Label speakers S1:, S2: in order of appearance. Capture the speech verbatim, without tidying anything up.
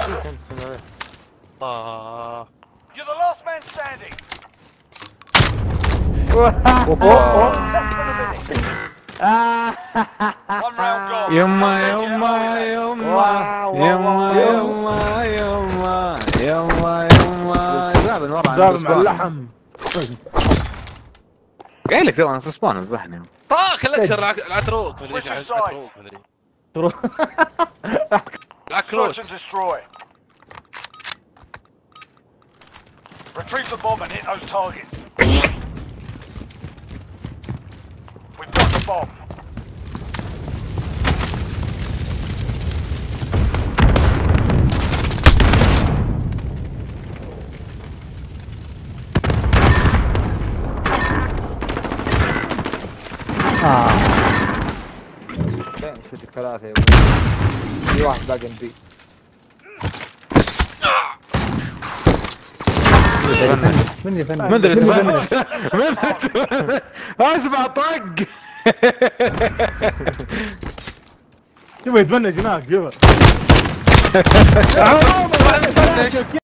S1: آه.
S2: You're the last man standing. One round gone.
S3: يما يما يما يما يما يما يما يما زابن ورا
S4: زابن مع اللحم.
S3: قايل لك ترى انا في سبان ذبحني.
S1: طاق الاكثر العتروك مدري ايش العتروك مدري. العكروت.
S2: Search and destroy. Retrieve the bomb and hit those targets. We've got the bomb.
S4: آه. شفتك ثلاثة يا ابوي. في واحد باقي بي. من يفنش؟
S3: من ادري تفنش. من اسمع طق.
S4: شوف يتفنش هناك شوف.